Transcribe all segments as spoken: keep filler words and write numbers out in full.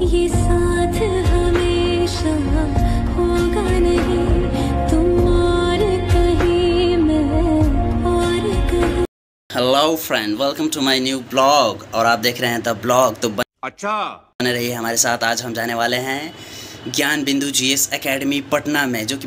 ये साथ हमेशा होगा नहीं, तुम और कहीं मैं और कहीं। Hello friend, welcome to my new blog. और आप देख रहे हैं द ब्लॉग। तो अच्छा बने रहिए हमारे साथ। आज हम जाने वाले हैं ज्ञान बिंदु जीएस एकेडमी पटना में, जो कि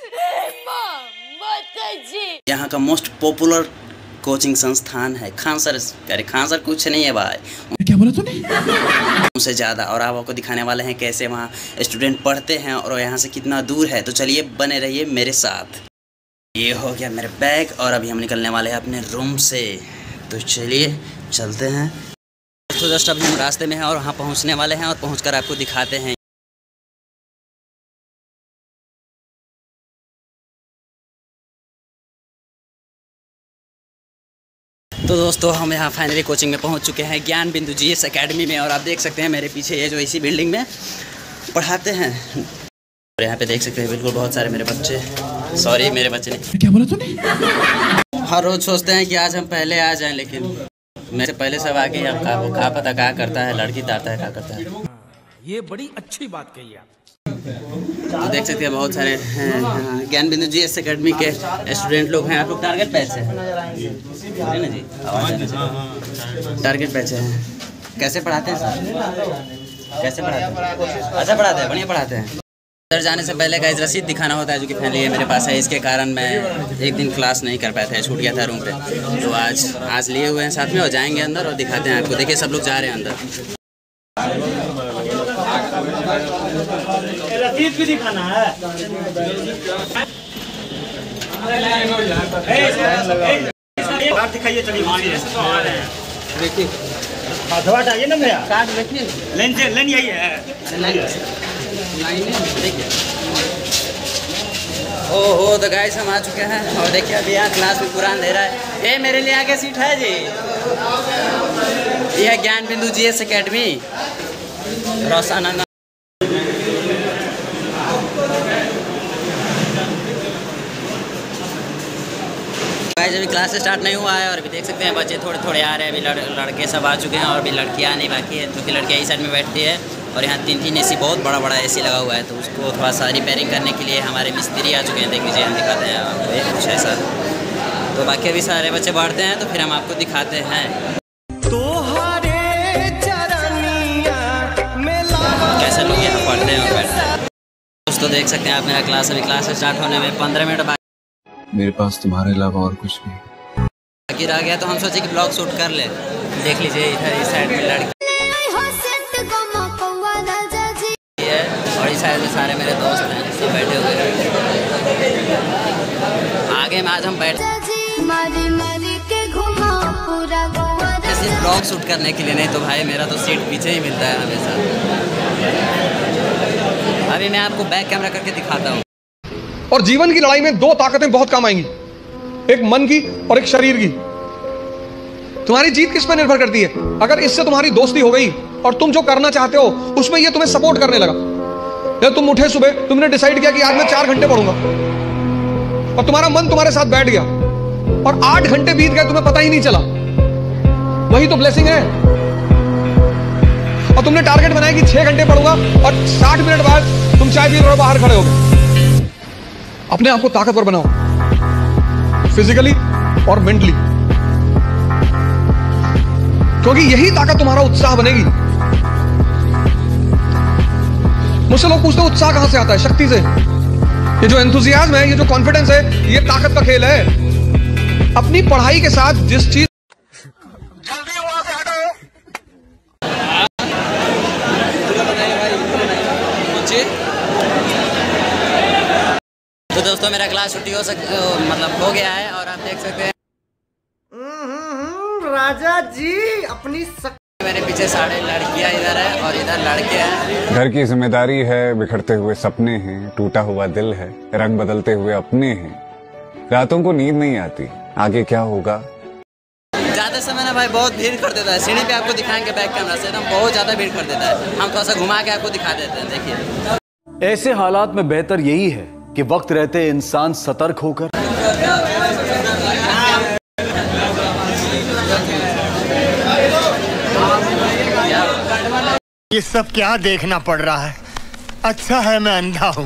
यहाँ का मोस्ट पॉपुलर कोचिंग संस्थान है। खान सर, अरे खान सर कुछ नहीं है भाई, क्या बोला तूने? उनसे ज़्यादा। और आप आपको दिखाने वाले हैं कैसे वहाँ स्टूडेंट पढ़ते हैं और यहाँ से कितना दूर है। तो चलिए बने रहिए मेरे साथ। ये हो गया मेरे बैग और अभी हम निकलने वाले हैं अपने रूम से। तो चलिए चलते हैं। तो जस्ट अभी हम रास्ते में हैं और वहाँ पहुँचने वाले हैं और पहुँचकर आपको दिखाते हैं। तो दोस्तों हम यहाँ फाइनली कोचिंग में पहुँच चुके हैं, ज्ञान बिंदु जीएस एकेडमी में। और आप देख सकते हैं मेरे पीछे ये जो इसी बिल्डिंग में पढ़ाते हैं। और यहाँ पे देख सकते हैं बिल्कुल बहुत सारे मेरे बच्चे, सॉरी मेरे बच्चे नहीं। क्या बोला तूने? हर रोज़ सोचते हैं कि आज हम पहले आ जाएं, लेकिन मेरे से पहले सब आके हम का, का पता क्या करता है, लड़की दाता है क्या करता है। ये बड़ी अच्छी बात कही आप। तो देख सकते हैं बहुत सारे हैं ज्ञान बिंदु जीएस एकेडमी के स्टूडेंट लोग हैं। आप लोग टारगेट बैच से हैं ना जी? टारगेट बैच हैं। कैसे पढ़ाते हैं सर? कैसे पढ़ाते हैं? अच्छा पढ़ाते हैं, बढ़िया पढ़ाते हैं। सर जाने से पहले गाइस रसीद दिखाना होता है, जो कि फाइनली मेरे पास है। इसके कारण मैं एक दिन क्लास नहीं कर पाया था, छूट गया था रूम पे। तो आज आज लिए हुए हैं साथ में और जाएंगे अंदर और दिखाते हैं आपको। देखिए सब लोग जा रहे हैं अंदर। रसीद भी दिखाना है। दिखाइए, चलिए देखिए अथवा हटाइए ना भैया, कार्ड देखिए, लेन से लेन यही है। देखिए ओहो। तो गाइस हम आ चुके हैं और देखिए अभी यहाँ क्लास में कुरान दे रहा है। ए मेरे लिए आगे सीट है जी। यह है ज्ञान बिंदु जीएस एकेडमी रोसाना। गाइस अभी क्लास स्टार्ट नहीं हुआ है और अभी देख सकते हैं बच्चे थोड़े थोड़े आ रहे हैं। अभी लड़, लड़के सब आ चुके हैं और अभी लड़कियाँ आनी बाकी है, क्योंकि लड़कियाँ इस साइड में बैठती है। और यहाँ तीन तीन एसी, बहुत बड़ा बड़ा एसी लगा हुआ है। तो उसको थोड़ा सा रिपेयरिंग करने के लिए हमारे मिस्त्री आ चुके हैं। देख लीजिए, हम दिखाते हैं आपको कुछ ऐसा। तो बाकी अभी सारे बच्चे बढ़ते हैं तो फिर हम आपको दिखाते हैं कैसे लोग यहाँ पढ़ते हैं और बैठते हैं। दोस्तों देख सकते हैं आप मेरा क्लास, अभी क्लास स्टार्ट होने में पंद्रह मिनट बाकी। मेरे पास तुम्हारे अलावा और कुछ भी बाकी रह गया, तो हम सोचे कि ब्लॉग शूट कर ले। देख लीजिए इधर इस साइड में लड़की है और इस साइड में सारे मेरे दोस्त हैं, सब बैठे हुए हैं। आगे में आज हम बैठ सिर्फ ब्लॉग शूट करने के लिए, नहीं तो भाई मेरा तो सीट पीछे ही मिलता है हमेशा। अभी मैं आपको बैक कैमरा करके दिखाता हूँ। और जीवन की लड़ाई में दो ताकतें बहुत काम आएंगी, एक मन की और एक शरीर की। तुम्हारी जीत किस पर निर्भर करती है? अगर इससे तुम्हारी दोस्ती हो गई और तुम जो करना चाहते हो उसमें ये तुम्हें सपोर्ट करने लगा, या तुम उठे सुबह, तुमने डिसाइड किया कि आज मैं चार घंटे पढ़ूंगा और तुम्हारा मन तुम्हारे साथ बैठ गया और आठ घंटे बीत गए, तुम्हें पता ही नहीं चला, वही तो ब्लेसिंग है। और तुमने टारगेट बनाया कि छह घंटे पढ़ूंगा और साठ मिनट बाद तुम चाय पी रहे बाहर खड़े हो गए। अपने आप को ताकतवर बनाओ, फिजिकली और मेंटली, क्योंकि यही ताकत तुम्हारा उत्साह बनेगी। मुझसे लोग पूछते हैं उत्साह कहां से आता है? शक्ति से। ये जो एंथुसियाज्म है, ये जो कॉन्फिडेंस है, ये ताकत का खेल है। अपनी पढ़ाई के साथ जिस चीज जल्दी वहां से हटो। तो दोस्तों मेरा क्लास छुट्टी हो सक मतलब हो गया है और आप देख सकते हैं राजा जी अपनी सक... मेरे पीछे साढ़े लड़कियां इधर है और इधर लड़के हैं। घर की जिम्मेदारी है, बिखरते हुए सपने हैं, टूटा हुआ दिल है, रंग बदलते हुए अपने हैं, रातों को नींद नहीं आती, आगे क्या होगा। ज्यादा समय ना भाई बहुत भीड़ कर देता है। सीढ़ी पे आपको दिखाएंगे बैक कैमरा से, एकदम बहुत ज्यादा भीड़ कर देता है। हम थोड़ा सा घुमा के आपको दिखा देते हैं। देखिए ऐसे हालात में बेहतर यही है कि वक्त रहते इंसान सतर्क होकर ये सब क्या देखना पड़ रहा है? अच्छा है मैं अंधा हूँ।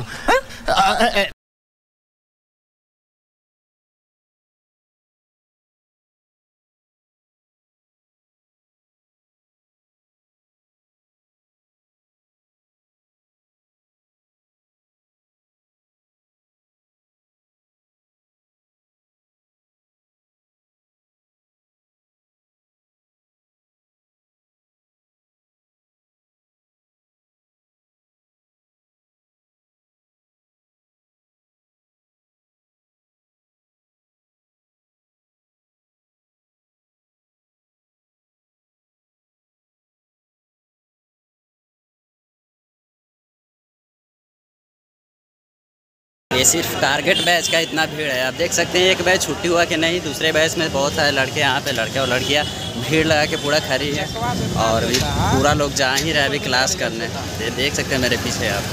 ये सिर्फ टारगेट बैच का इतना भीड़ है। आप देख सकते हैं एक बैच छुट्टी हुआ कि नहीं, दूसरे बैच में बहुत सारे लड़के यहाँ पे लड़के और लड़कियाँ भीड़ लगा के पूरा खड़ी है और भी पूरा लोग जा ही रहे अभी क्लास करने। ये देख सकते हैं मेरे पीछे आप,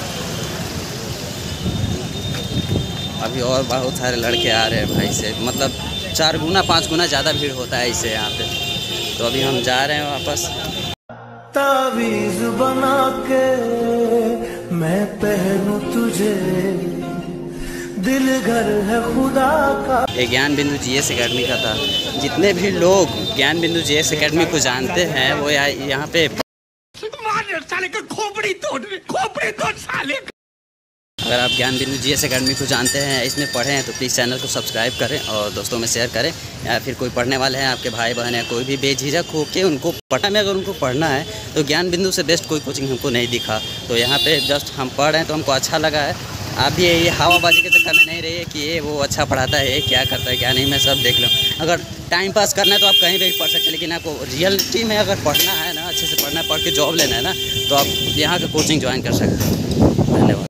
अभी और बहुत सारे लड़के आ रहे हैं भाई से, मतलब चार गुना पाँच गुना ज़्यादा भीड़ होता है इससे यहाँ पे। तो अभी हम जा रहे हैं वापस। तावीज़ बना के मैं पहनूं तुझे, दिल घर है खुदा का। ये ज्ञान बिंदु जीएस एकेडमी का था। जितने भी लोग ज्ञान बिंदु जीएस एकेडमी को जानते हैं वो यहाँ पे साले का खोपड़ी तोड़ खोपड़ी तोड़ साले। अगर आप ज्ञान बिंदु जीएस एकेडमी को जानते हैं, इसमें पढ़े हैं, तो प्लीज़ चैनल को सब्सक्राइब करें और दोस्तों में शेयर करें। या फिर कोई पढ़ने वाले हैं आपके भाई बहन या कोई भी, बेझिझक हो के उनको पढ़ना में, अगर उनको पढ़ना है तो ज्ञान बिंदु से बेस्ट कोई कोचिंग हमको नहीं दिखा। तो यहाँ पे जस्ट हम पढ़ रहे हैं तो हमको अच्छा लगा है। आप भी ये हवाबाजी के चक्कर में नहीं रहिए कि ये वो अच्छा पढ़ाता है, ये क्या करता है क्या नहीं, मैं सब देख लूँ। अगर टाइम पास करना है तो आप कहीं भी पढ़ सकते हैं, लेकिन आपको रियलिटी में अगर पढ़ना है ना, अच्छे से पढ़ना है, पढ़ के जॉब लेना है ना, तो आप यहाँ का कोचिंग ज्वाइन कर सकते हैं। धन्यवाद।